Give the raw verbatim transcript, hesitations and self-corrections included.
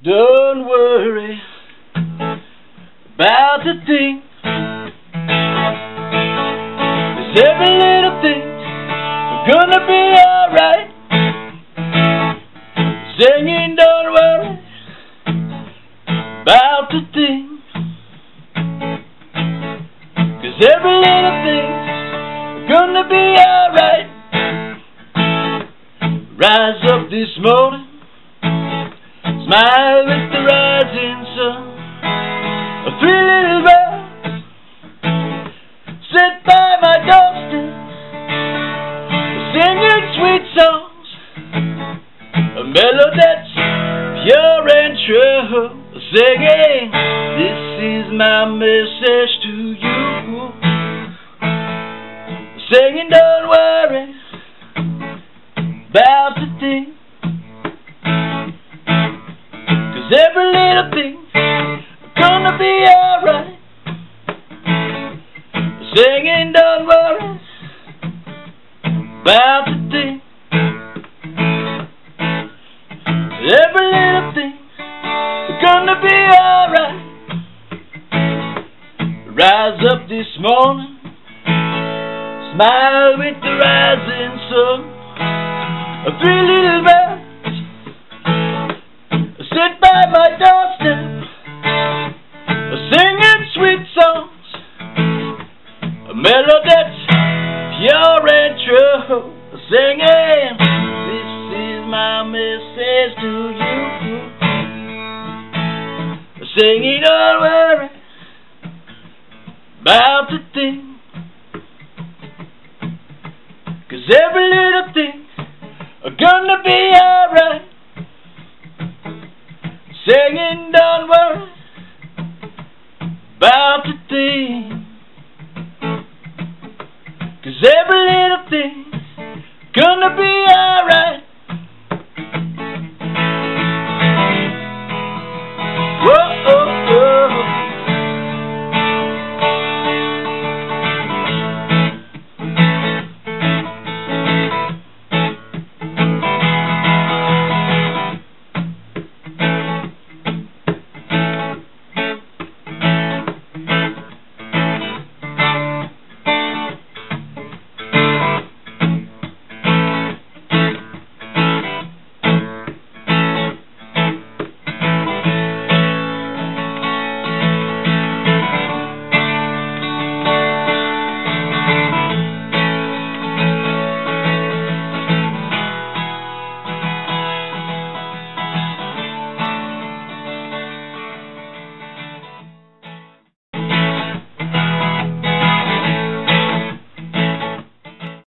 Don't worry about the thing, 'cause every little thing's gonna be alright. Singing, don't worry about the thing, 'cause every little thing's gonna be alright. Rise up this morning, smile with the rising sun. Three little birds sit by my doorstep, singing sweet songs, a melody that's pure and true, singing, this is my message to you. Singing, don't worry about the thing, 'cause every little thing's gonna be alright. Singing, don't worry about the thing, every little thing's gonna be alright. Rise up this morning, smile with the rising sun. Three little birds sit by my doorstep, singing sweet songs, a melody that's pure and true, singing, this is my message to you. Singing, don't worry about the thing, 'cause every little thing's gonna be alright. Singing, don't worry about the thing, 'cause every little thing's gonna be alright.